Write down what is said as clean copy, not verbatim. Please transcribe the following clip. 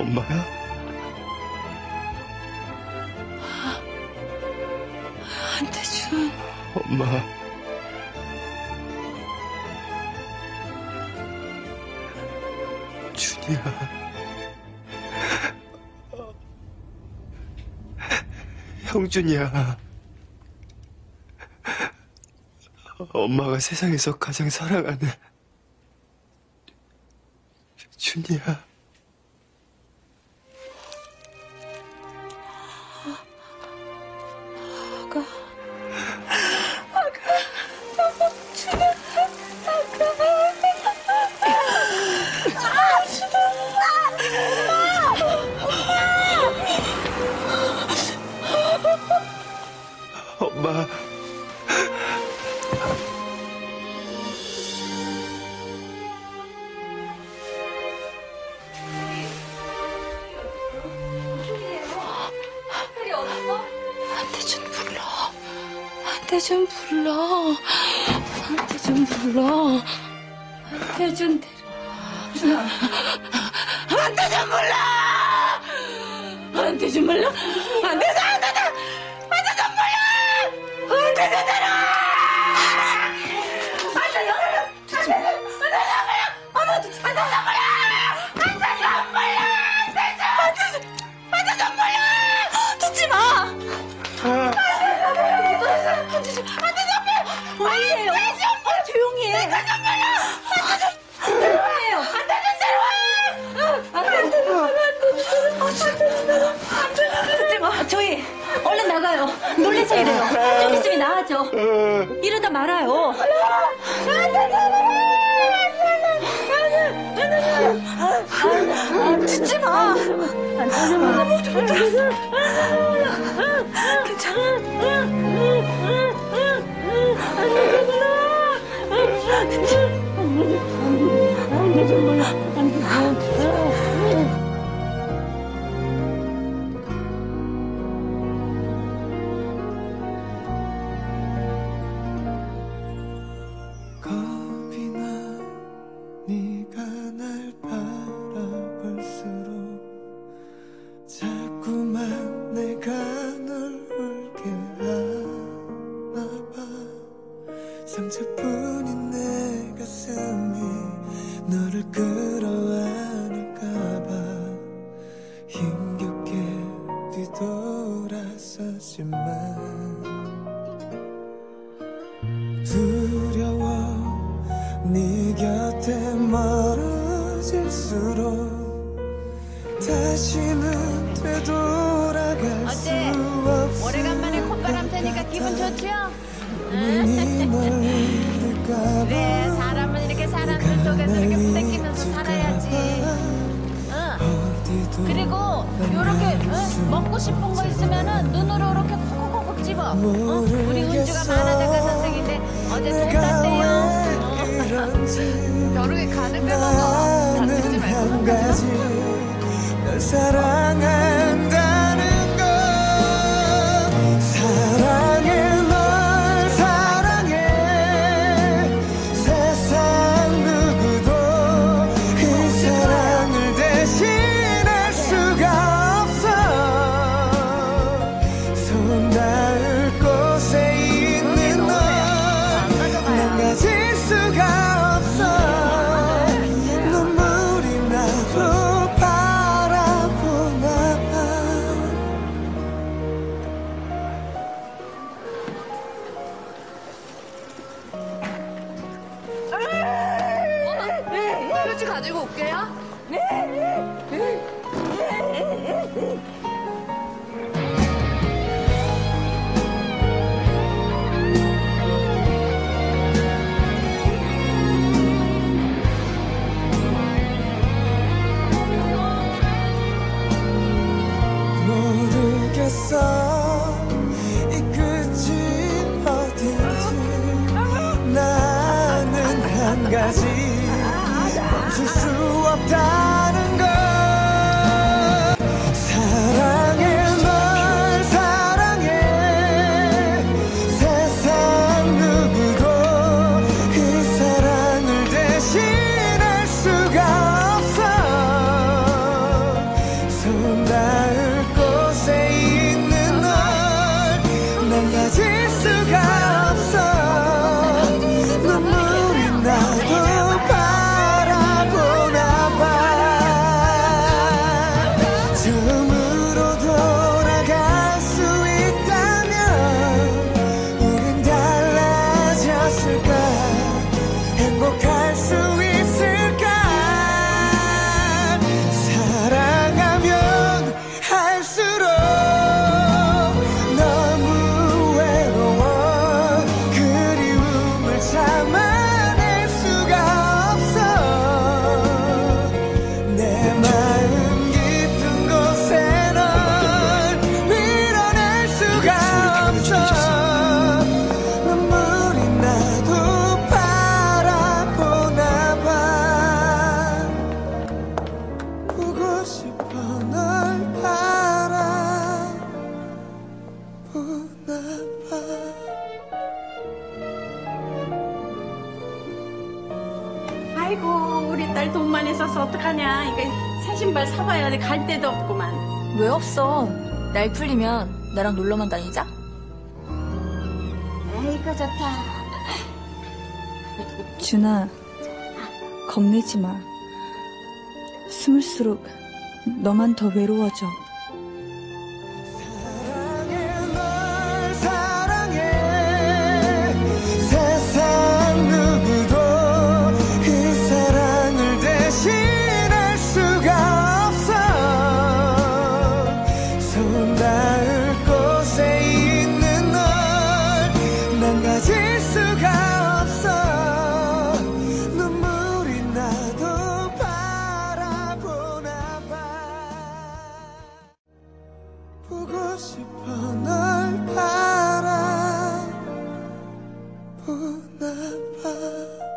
엄마야? 한태준. 엄마. 준이야. 형준이야. 엄마가 세상에서 가장 사랑하는 준이야. 엄마. 한태준 불러. 한태준 불러. 한태준 불러. 한태준 데려. 한태준 불러. 한태준 불러. 한태준 저희 얼른 나가요. 놀래서 이래요. 좀 있으면 나가죠. 이러다 말아요. 듣지 마. 아무도 못 들었어. 겁이 나 네가 날 바라볼수록 자꾸만 내가 널 울게 하나봐. 상처뿐인 내 가슴이 너를 끌어안을까봐 힘겹게 뒤돌아서지만 두려워 네 곁에 멀어질수록 다시는 되돌아갈 수 없을 오래간만에 콧바람 쐬니까 기분 좋지요? 그래, 사람은 이렇게 사람들 속에서 이렇게 부대끼면서 살아야지. 그리고 요렇게 먹고 싶은 거 있으면은 눈으로 이렇게 콕콕콕 집어. 우리 은주가 만화작가 선생인데 어제 돈 땄대요. 벼룩에 간을 빼먹어. 다 쓰지 말고. 널 사랑한다는 건 사랑해. 널 사랑해. 세상 누구도 그 사랑을 대신할 수가 없어. 손 닿을 곳에 있는 널 망가질 수가 없어. 눈물이 나도 바라보나 봐. 휴지 가지고 올게요. 모르겠어 이 끝이 어딘지. 나는 한 가지 멈출 수 없다는 걸. 사랑해. 널 사랑해. 세상 누구도 그 사랑을 대신할 수가 없어. 손 앞으로 돌아갈 수 있다면 우린 달라졌을까 행복할 수 있을까 사랑하면 할수록 너무 외로워 그리움을 참아낼 수가 없어 내 마음 깊은 곳에 널 밀어낼 수가 없어 눈물이 나도 바라보나 봐 보고 싶어 널 바라보나 봐 아이고, 우리 딸 돈만 있어서 어떡하냐. 이거 새 신발 사봐야 돼. 갈 데도 없구만. 왜 없어? 날 풀리면 나랑 놀러만 다니자. 아이고, 좋다. 준아, 겁내지 마. 숨을수록 너만 더 외로워져. 사랑해 널 사랑해 세상 누구도 이 사랑을 대신할 수가 없어 손 닿을 곳에 있는 널 난 가질 수가 없어 눈물이 나도 바라보나 봐 보고 싶어 널 바라보나 봐